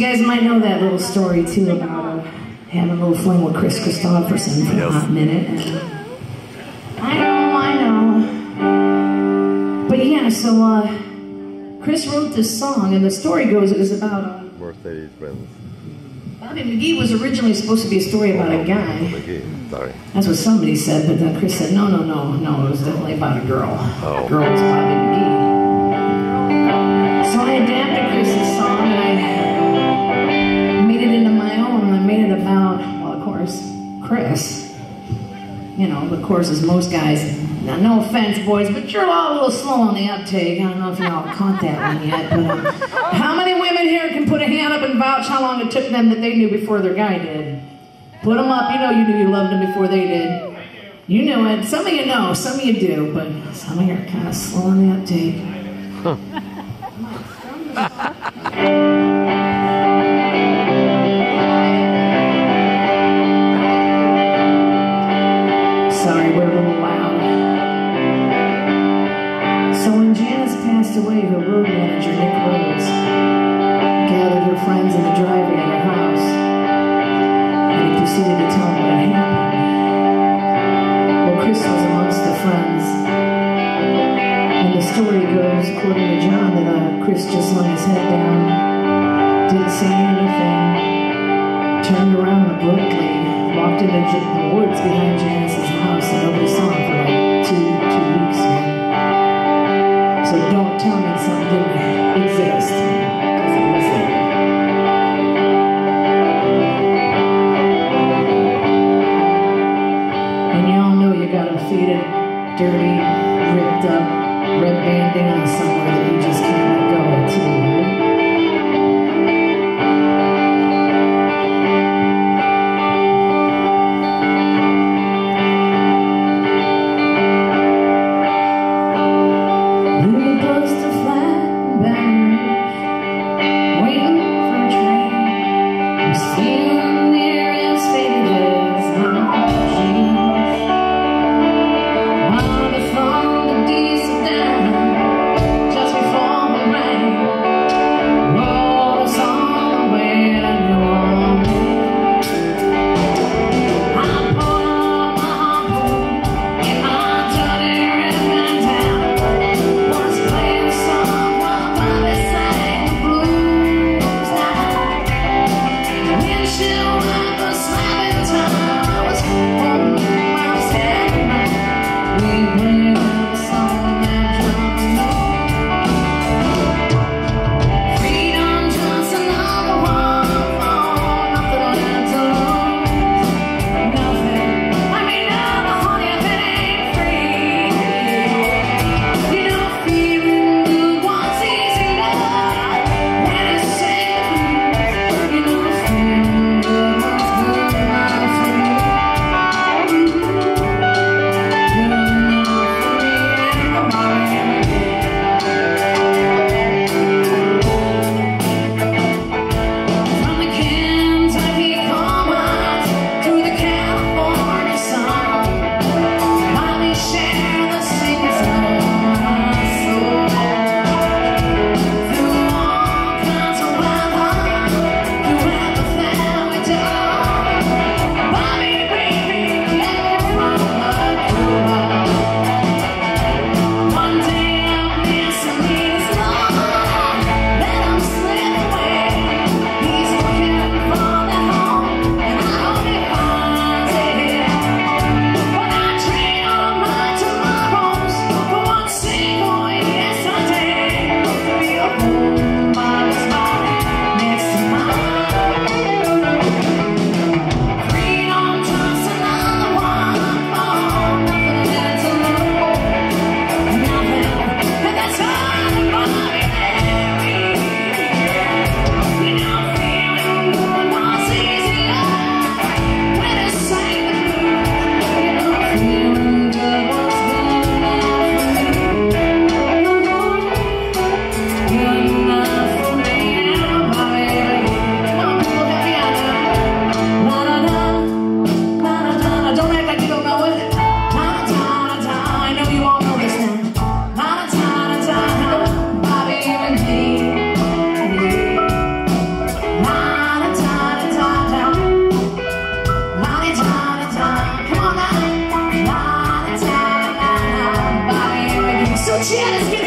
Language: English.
you guys might know that little story too about having a little fling with Chris Christopherson for a hot minute. And I know. But yeah, so Chris wrote this song, and the story goes it was about Mercedes Benz. Bobby McGee was originally supposed to be a story about a guy. McGee, sorry. That's what somebody said, but then Chris said, no, it was definitely about a girl. Oh. The girl was Bobby McGee. So I adapted Chris's song, and I made it into my own, and I made it about, well, of course, Chris. You know, of course, as most guys, now, no offense, boys, but you're all a little slow on the uptake. I don't know if y'all caught that one yet, but how many women here can put a hand up and vouch how long it took them that they knew before their guy did? Put them up. You know you knew you loved them before they did. You knew it. Some of you know, some of you do, but some of you are kind of slow on the uptake. Sorry, we're a little loud. So when Janis passed away, her road manager, Nick Rhodes, gathered her friends in the driveway at her house, and he proceeded to tell them what had happened. Well, Chris was amongst the friends, and the story goes, according to John, that Chris just hung his head down, didn't say anything, turned around abruptly, walked into the woods behind Janis's house, and nobody saw him for like two weeks. So don't tell me something didn't exist, because it was there. And you all know you got a faded, dirty, ripped up, red bandana somewhere that you just can't let go of too, right? Janis,